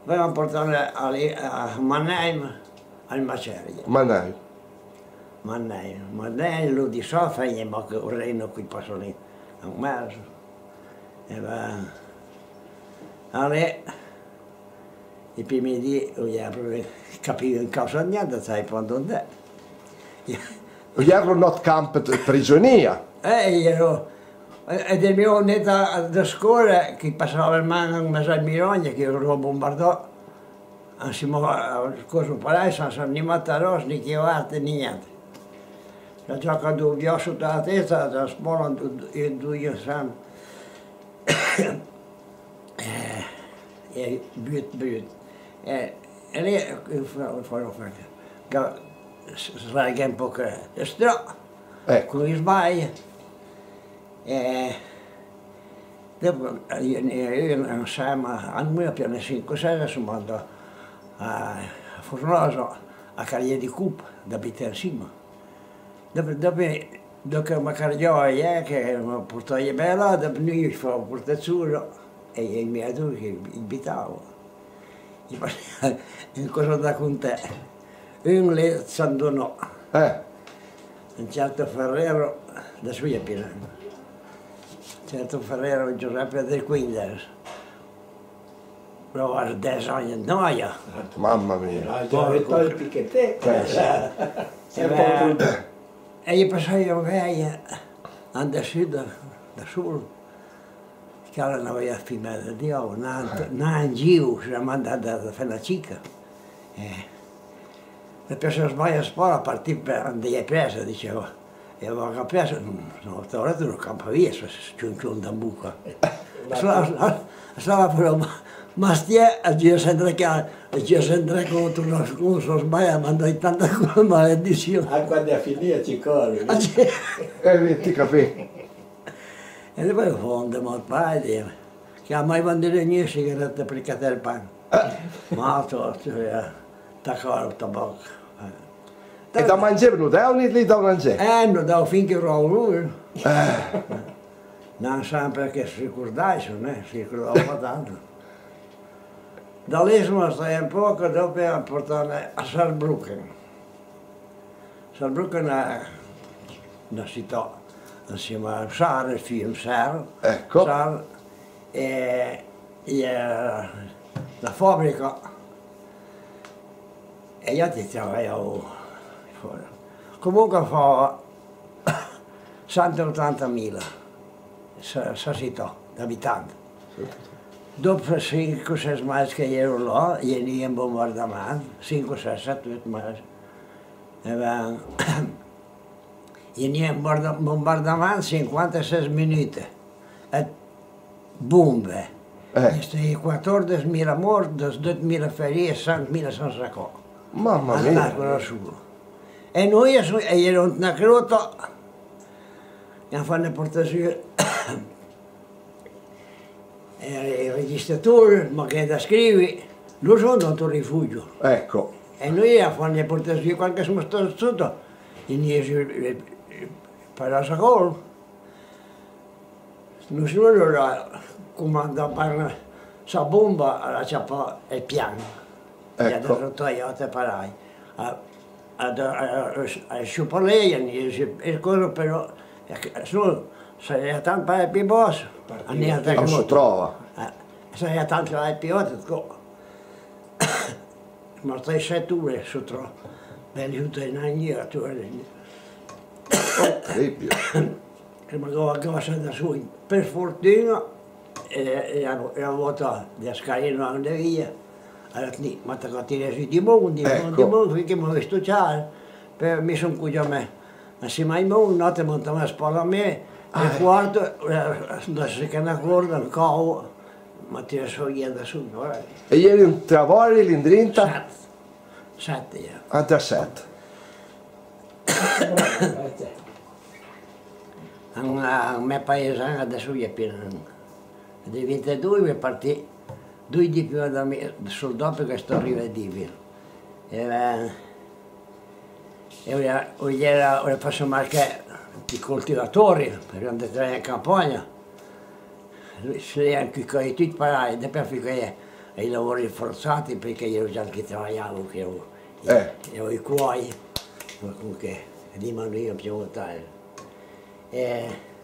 Avevano portato a Mannheim al macello. Mannheim. Mannheim lo di sofra e ma che un regno qui passò lì a un mese. E va. Allora, i primi di capivo in cosa niente, sai quando è. Och jävlar något campet prigionia. Io, e del mio netta da scuola che passava il mano in mezzo al Mirogna che lo bombardò insieme al coso palazzo, non sono né Mataros né Chiovate né niente. La gioca due vi ho sotto la testa, da scuola due sanno. E but. E lì farò fare. Sdraiga un po' che Ecco. con gli sbagli. E dopo io non sai, ma a noi piano 5-6 sono andato a Fornoso a Carriere di Cup da Bittersima. Dopo mi caricò che mi portò bella, dopo noi facevamo portazzuro e i miei adulti che invitavo. In cosa da con te? Un lì s'andonò. Un certo Ferrero, da sui a Pirano. Certo Ferrero Giuseppe del Quinders. Però a 10 anni di noia. Mamma mia. E io passavo via, andavo su da solo. Che non aveva filmato di Dio, non in giro, si era mandato a fare la cica. E per se sbaglio a scuola partì per andare a presa, dicevo. E avevo preso, no, ora tu non campa via, se c'è un dambuca. Stava però, ma stia, a Dio sempre contro uno scuso, sbaglio, mandò tanta maledizione. Anche quando è finita ci corri. Ti capisci? E poi fondo, ma poi, che ha mai venduto niente sigarette per il pane. Ma taccare il tabacco. E da mangiare non è un lì da mangiare? Non da finché ero lui. Non sempre che si ricordava, si ricordava tanto. Da lì sono stato un po', dopo mi portato a Saarbrücken. Saarbrücken è una città, insieme a Saar, il film Saar. Ecco. Saar, e la fabbrica. E io ti lavoravo fuori. Comunque fa 180.000 questa città di abitanti. Dopo 5-6 mesi che ero là, veniva in bombardamento, 5-6-7 mesi. Veniva in bombardamento 56 minuti. E bombe. 14.000 morti, 2.000 feriti e 5.000 sono sacati. Mamma mia. E noi ero una crota, che fanno portare su il registratore, ma che da scrivi, lo sono andato a rifugio. Ecco. E noi fanno portare su qualche siamo stato sotto, in Parasacolo. Non solo allora comanda per la bomba alla ciappa e piano. Ecco. E adesso io te parai. A sciupolare, e quello però, solo se è tanto per più basso, Non si trova. se è tanto per più alto, ma stai 7 ore su trova, per aiuto in ogni tu Incredibile. che mi dava casa da su, per fortuna, e a volta di scalare andare via. Allora, ma te la tiri su di mondo, finché mi ho visto ciao, mi sono qui a me. Insieme ai mondi, notte montavo a spalla a me, e quarto, da se che una corda, un cavo, ma ti la so via da su. E ieri un travallo l'indrinta? 7, ja. Anche a 7. A me paesano adesso è pieno. Nel 22 mi partì 2 di più da me, soldati che sto rivedibile. Ora faccio anche i coltivatori, per andare in campagna. Se anche tutti parai, dopo che ai lavori forzati perché io già che lavoravo, che ero i cuochi, che rimaneva più a votare.